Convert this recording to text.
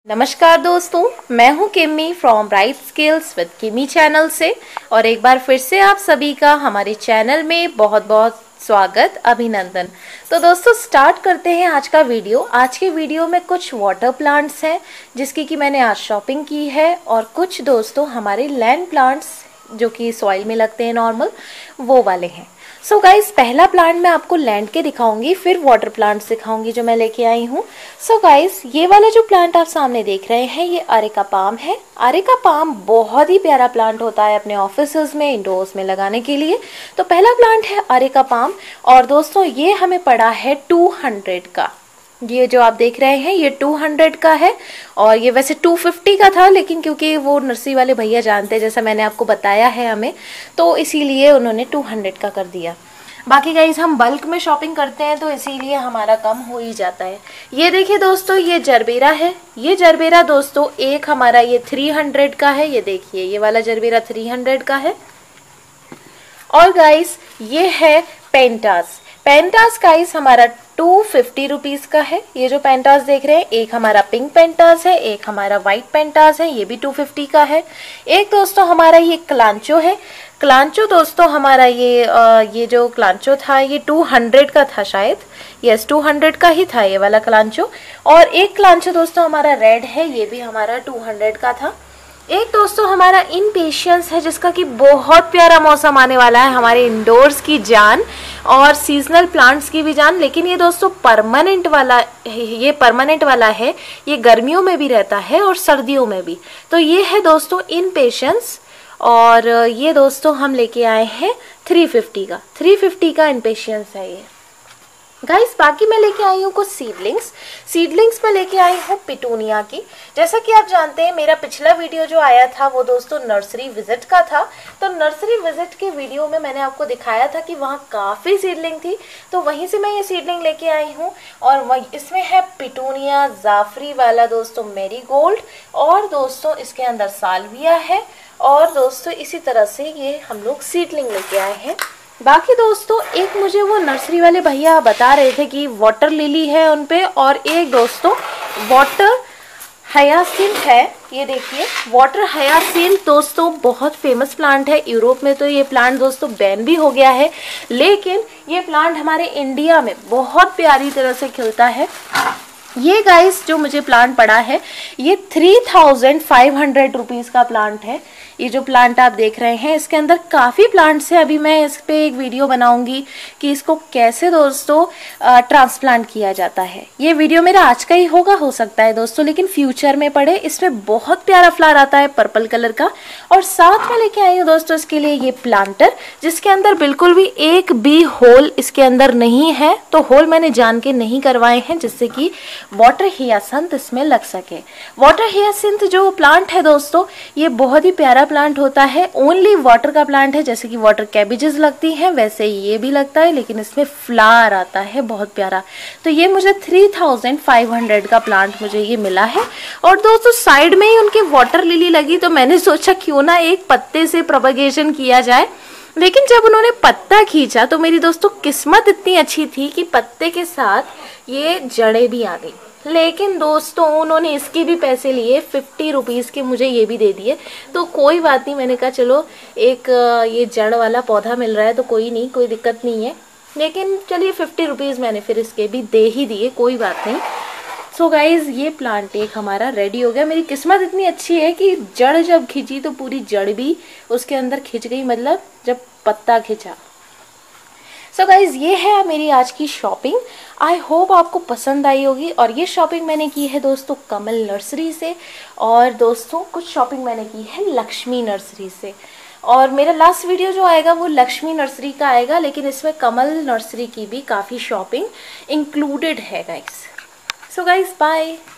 नमस्कार दोस्तों, मैं हूं Kimmi from bright skills with Kimmi channel से। और एक बार फिर से आप सभी का हमारे चैनल में बहुत बहुत स्वागत, अभिनंदन। तो दोस्तों स्टार्ट करते हैं आज का वीडियो। आज के वीडियो में कुछ वाटर प्लांट्स हैं जिसकी कि मैंने आज शॉपिंग की है, और कुछ दोस्तों हमारे लैंड प्लांट्स जो कि सॉइल में लगते हैं नॉर्मल, वो वाले हैं। सो गाइज, पहला प्लांट मैं आपको लैंड के दिखाऊंगी, फिर वाटर प्लांट्स दिखाऊंगी जो मैं लेके आई हूँ। सो गाइज, ये वाला जो प्लांट आप सामने देख रहे हैं ये अरेका पाम है। अरेका पाम बहुत ही प्यारा प्लांट होता है अपने ऑफिसेज में, इंडोर्स में लगाने के लिए। तो पहला प्लांट है अरेका पाम, और दोस्तों ये हमें पड़ा है 200 का। ये जो आप देख रहे हैं ये 200 का है, और ये वैसे 250 का था, लेकिन क्योंकि वो नर्सरी वाले भैया जानते हैं, जैसा मैंने आपको बताया है हमें, तो इसीलिए उन्होंने 200 का कर दिया। बाकी गाइज हम बल्क में शॉपिंग करते हैं तो इसीलिए हमारा कम हो ही जाता है। ये देखिए दोस्तों, ये जरबेरा है। ये जरबेरा दोस्तों एक हमारा ये 300 का है। ये देखिए ये वाला जरबेरा 300 का है। और गाइज ये है पेंटास। पेंटास गाइज हमारा 250 रुपीज़ का है। ये जो पेंटास देख रहे हैं, एक हमारा पिंक पेंटास है, एक हमारा वाइट पेंटास है, ये भी 250 का है। एक दोस्तों हमारा ये क्लांचो है। क्लांचो दोस्तों हमारा ये जो क्लांचो था ये 200 का था शायद। यस, 200 का ही था ये वाला क्लांचो। और एक क्लांचो दोस्तों हमारा रेड है, ये भी हमारा 200 का था। एक दोस्तों हमारा इनपेशेंस है, जिसका कि बहुत प्यारा मौसम आने वाला है, हमारे इंडोर्स की जान और सीजनल प्लांट्स की भी जान। लेकिन ये दोस्तों परमानेंट वाला है। ये गर्मियों में भी रहता है और सर्दियों में भी। तो ये है दोस्तों इनपेशेंस, और ये दोस्तों हम लेके आए हैं 350 का इनपेशेंस है ये। गाइस बाकी मैं लेके आई हूँ कुछ सीडलिंग्स में लेके आई हूँ पिटूनिया की। जैसा कि आप जानते हैं मेरा पिछला वीडियो जो आया था वो दोस्तों नर्सरी विजिट का था। तो नर्सरी विजिट के वीडियो में मैंने आपको दिखाया था कि वहाँ काफ़ी सीडलिंग थी, तो वहीं से मैं ये सीडलिंग लेके आई हूँ। और इसमें है पिटूनिया, जाफरी वाला दोस्तों मैरीगोल्ड, और दोस्तों इसके अंदर साल्विया है, और दोस्तों इसी तरह से ये हम लोग सीडलिंग लेके आए हैं। बाकी दोस्तों एक मुझे वो नर्सरी वाले भैया बता रहे थे कि वाटर लिली है उन पे, और एक दोस्तों वाटर हयासिंथ है। ये देखिए वाटर हयासिंथ दोस्तों बहुत फेमस प्लांट है। यूरोप में तो ये प्लांट दोस्तों बैन भी हो गया है, लेकिन ये प्लांट हमारे इंडिया में बहुत प्यारी तरह से खिलता है। ये गाइस जो मुझे प्लांट पड़ा है ये 3500 रुपीज़ का प्लांट है। ये जो प्लांट आप देख रहे हैं इसके अंदर काफ़ी प्लांट्स हैं। अभी मैं इस पे एक वीडियो बनाऊंगी कि इसको कैसे दोस्तों ट्रांसप्लांट किया जाता है। ये वीडियो मेरा आज का ही होगा, हो सकता है दोस्तों, लेकिन फ्यूचर में पड़े। इसमें बहुत प्यारा फ्लावर आता है पर्पल कलर का। और साथ में लेके आई हूँ दोस्तों इसके लिए ये प्लांटर, जिसके अंदर बिल्कुल भी एक भी होल इसके अंदर नहीं है। तो होल मैंने जान के नहीं करवाए हैं, जिससे कि वाटर हियासिंथ इसमें लग सके। वाटर हियासिंथ जो प्लांट है दोस्तों ये बहुत ही प्यारा प्लांट होता है। ओनली वाटर का प्लांट है, जैसे कि वाटर कैबेजेस लगती हैं वैसे ये भी लगता है, लेकिन इसमें फ्लावर आता है बहुत प्यारा। तो ये मुझे 3500 का प्लांट मुझे ये मिला है। और दोस्तों साइड में ही उनके वाटर लिली लगी, तो मैंने सोचा क्यों ना एक पत्ते से प्रोपगेशन किया जाए। लेकिन जब उन्होंने पत्ता खींचा तो मेरी दोस्तों किस्मत इतनी अच्छी थी कि पत्ते के साथ ये जड़ें भी आ गई। लेकिन दोस्तों उन्होंने इसके भी पैसे लिए, 50 रुपीज़ के मुझे ये भी दे दिए। तो कोई बात नहीं, मैंने कहा चलो एक ये जड़ वाला पौधा मिल रहा है तो कोई नहीं, कोई दिक्कत नहीं है। लेकिन चलिए 50 रुपीज़ मैंने फिर इसके भी दे ही दिए, कोई बात नहीं। सो गाइज ये प्लांट एक हमारा रेडी हो गया। मेरी किस्मत इतनी अच्छी है कि जड़ जब खींची तो पूरी जड़ भी उसके अंदर खिंच गई, मतलब जब पत्ता खिंचा। सो गाइज ये है मेरी आज की शॉपिंग। आई होप आपको पसंद आई होगी। और ये शॉपिंग मैंने की है दोस्तों कमल नर्सरी से, और दोस्तों कुछ शॉपिंग मैंने की है लक्ष्मी नर्सरी से। और मेरा लास्ट वीडियो जो आएगा वो लक्ष्मी नर्सरी का आएगा, लेकिन इसमें कमल नर्सरी की भी काफ़ी शॉपिंग इंक्लूडेड है गाइज। So guys bye.